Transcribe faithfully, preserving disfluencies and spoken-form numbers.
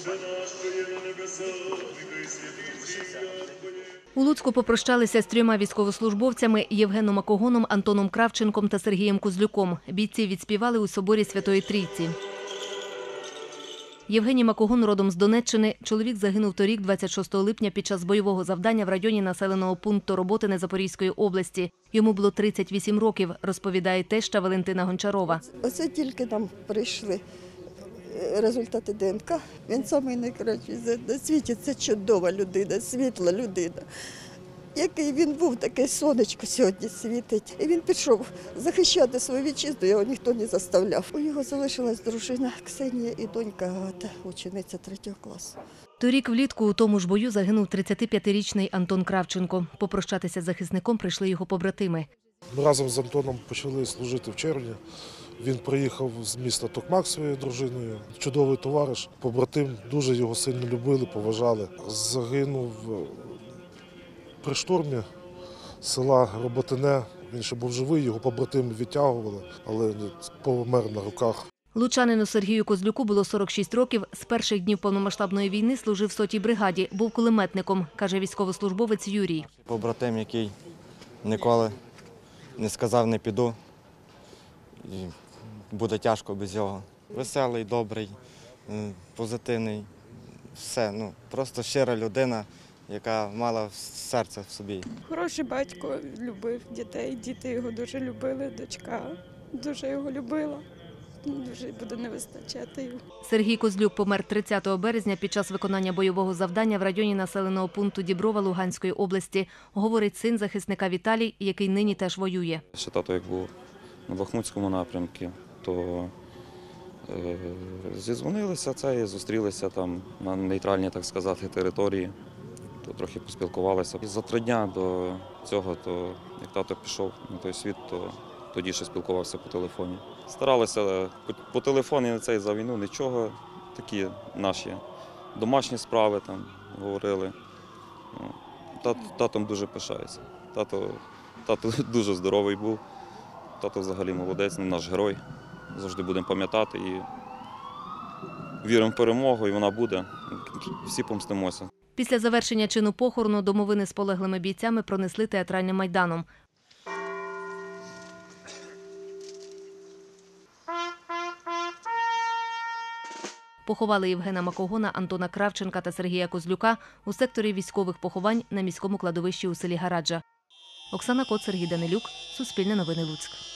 У Луцьку попрощалися з трьома військовослужбовцями – Євгеном Макогоном, Антоном Кравченком та Сергієм Козлюком. Бійці відспівали у соборі Святої Трійці. Євгеній Макогон родом з Донеччини. Чоловік загинув торік, двадцять шостого липня, під час бойового завдання в районі населеного пункту Роботине Запорізької області. Йому було тридцять вісім років, розповідає теща Валентина Гончарова. Оце тільки нам прийшли результати Д Н К. Він самий найкращий на світі. Це чудова людина, світла людина. Який він був, таке сонечко сьогодні світить. І він пішов захищати свою вітчизну, його ніхто не заставляв. У його залишилась дружина Ксенія і донька Агата, учениця третього класу. Торік влітку у тому ж бою загинув тридцятип'ятирічний Антон Кравченко. Попрощатися з захисником прийшли його побратими. Ми разом з Антоном почали служити в червні. Він приїхав з міста Токмак зі своєю дружиною. Чудовий товариш, побратим, дуже його сильно любили, поважали. Загинув при штурмі села Роботине. Він ще був живий, його побратими відтягували, але помер на руках. Лучанину Сергію Козлюку було сорок шість років. З перших днів повномасштабної війни служив в сотій бригаді. Був кулеметником, каже військовослужбовець Юрій. Побратим, який ніколи не сказав «не піду». І буде тяжко без його. Веселий, добрий, позитивний. Все, ну, просто щира людина, яка мала серце в собі. Хороший батько, любив дітей, діти його дуже любили, дочка дуже його любила. Дуже буде не вистачати його. Сергій Козлюк помер тридцятого березня під час виконання бойового завдання в районі населеного пункту Діброва Луганської області, говорить син захисника Віталій, який нині теж воює. Ще тато, як був на Бахмутському напрямку, то е, зізвонилися це і зустрілися там на нейтральній, так сказати, території, то трохи поспілкувалися. І за три дні до цього, то як тато пішов на той світ, то тоді ще спілкувався по телефоні. Старалися по, по телефоні на цей за війну нічого, такі наші домашні справи там говорили. Тато, татом дуже пишається. Тато, тато дуже здоровий був. Тато взагалі молодець, наш герой. Завжди будемо пам'ятати і віримо в перемогу, і вона буде. Всі помстимося. Після завершення чину похорону домовини з полеглими бійцями пронесли театральним майданом. Поховали Євгена Макогона, Антона Кравченка та Сергія Козлюка у секторі військових поховань на міському кладовищі у селі Гараджа. Оксана Кот, Сергій Данилюк, Суспільне новини, Луцьк.